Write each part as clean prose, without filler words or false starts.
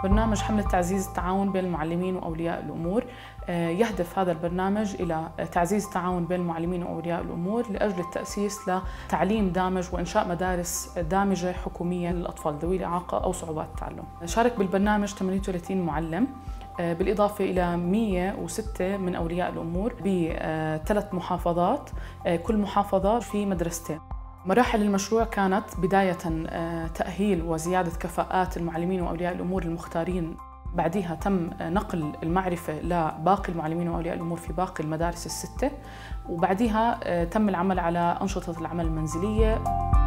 برنامج حملة تعزيز التعاون بين المعلمين وأولياء الأمور. يهدف هذا البرنامج إلى تعزيز التعاون بين المعلمين وأولياء الأمور لأجل التأسيس لتعليم دامج وإنشاء مدارس دامجة حكومية للأطفال ذوي الإعاقة أو صعوبات التعلم. شارك بالبرنامج 38 معلم بالإضافة إلى 106 من أولياء الأمور ب3 محافظات، كل محافظة في مدرستين. مراحل المشروع كانت بداية تأهيل وزيادة كفاءات المعلمين وأولياء الأمور المختارين، بعدها تم نقل المعرفة لباقي المعلمين وأولياء الأمور في باقي المدارس ال6، وبعدها تم العمل على أنشطة العمل المنزلية.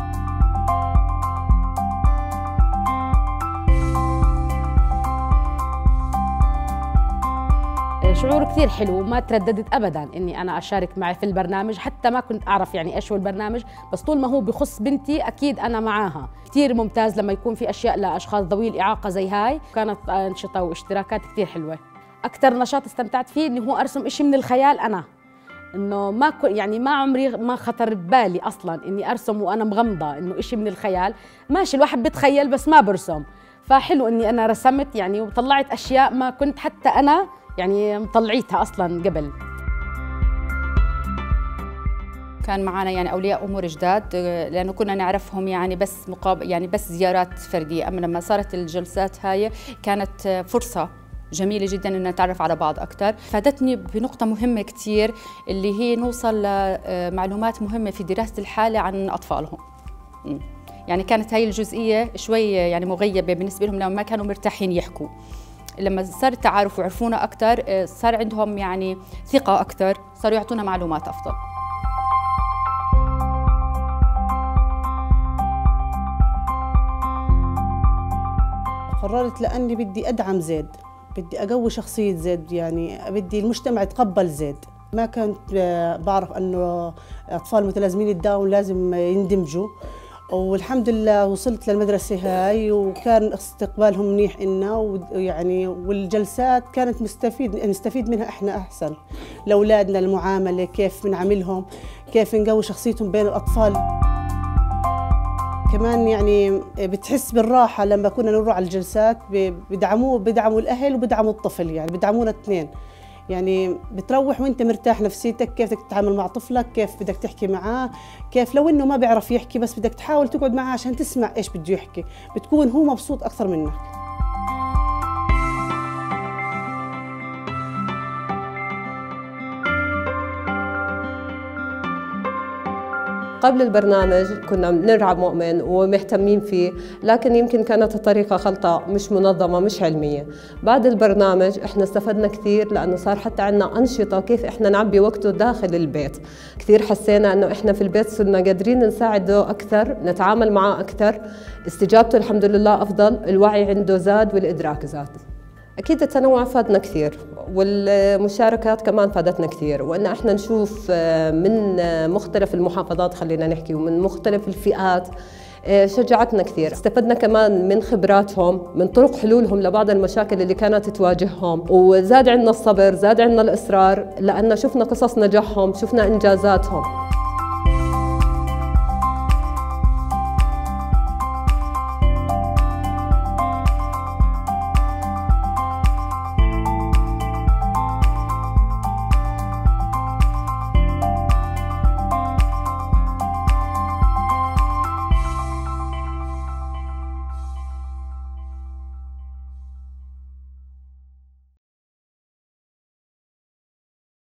شعور كثير حلو، ما ترددت ابدا اني انا اشارك معي في البرنامج، حتى ما كنت اعرف يعني ايش هو البرنامج، بس طول ما هو بخص بنتي اكيد انا معاها. كثير ممتاز لما يكون في اشياء لاشخاص ذوي الاعاقه زي هاي، كانت انشطه واشتراكات كثير حلوه. اكثر نشاط استمتعت فيه انه هو ارسم شيء من الخيال، انا انه ما عمري ما خطر ببالي اصلا اني ارسم وانا مغمضه، انه شيء من الخيال. ماشي الواحد بتخيل بس ما برسم، فحلو اني انا رسمت يعني وطلعت اشياء ما كنت حتى انا يعني مطلعيتها اصلا قبل. كان معنا يعني اولياء امور جداد، لانه كنا نعرفهم يعني بس زيارات فرديه، اما لما صارت الجلسات هاي كانت فرصه جميله جدا ان نتعرف على بعض اكثر. فادتني بنقطه مهمه كثير اللي هي نوصل لمعلومات مهمه في دراسه الحاله عن اطفالهم. يعني كانت هاي الجزئيه شوي يعني مغيبه بالنسبه لهم، لما ما كانوا مرتاحين يحكوا. لما صار التعارف وعرفونا أكثر، صار عندهم يعني ثقة أكثر، صاروا يعطونا معلومات أفضل. قررت لأني بدي أدعم زيد، بدي أقوي شخصية زيد، يعني بدي المجتمع يتقبل زيد. ما كنت بعرف أنه أطفال متلازمين الداون لازم يندمجوا، والحمد لله وصلت للمدرسة هاي وكان استقبالهم منيح إلنا، ويعني والجلسات كانت نستفيد منها إحنا أحسن لأولادنا، المعاملة كيف بنعاملهم، كيف نقوي شخصيتهم بين الأطفال. كمان يعني بتحس بالراحة لما كنا نروح على الجلسات، بدعموا الأهل وبدعموا الطفل، يعني بدعمونا الاثنين. يعني بتروح وانت مرتاح نفسيتك، كيف بدك تتعامل مع طفلك، كيف بدك تحكي معاه، كيف لو انه ما بيعرف يحكي بس بدك تحاول تقعد معاه عشان تسمع ايش بده يحكي، بتكون هو مبسوط اكثر منك. قبل البرنامج كنا بنرعى مؤمن ومهتمين فيه، لكن يمكن كانت الطريقة خلطة، مش منظمة، مش علمية. بعد البرنامج احنا استفدنا كثير، لأنه صار حتى عندنا أنشطة كيف احنا نعبي وقته داخل البيت. كثير حسينا أنه احنا في البيت صرنا قادرين نساعده أكثر، نتعامل معه أكثر، استجابته الحمد لله أفضل، الوعي عنده زاد والإدراك زاد. أكيد التنوع فادنا كثير، والمشاركات كمان فادتنا كثير، وإن احنا نشوف من مختلف المحافظات خلينا نحكي ومن مختلف الفئات شجعتنا كثير. استفدنا كمان من خبراتهم، من طرق حلولهم لبعض المشاكل اللي كانت تواجههم، وزاد عندنا الصبر، زاد عندنا الإصرار، لأن شفنا قصص نجاحهم، شفنا إنجازاتهم.